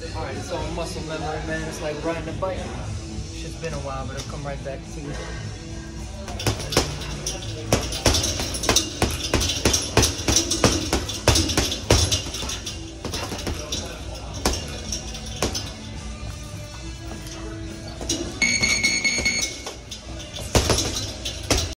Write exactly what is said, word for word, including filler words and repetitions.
Alright, it's all muscle memory, man. It's like riding a bike. Shit's been a while, but it'll come right back to you.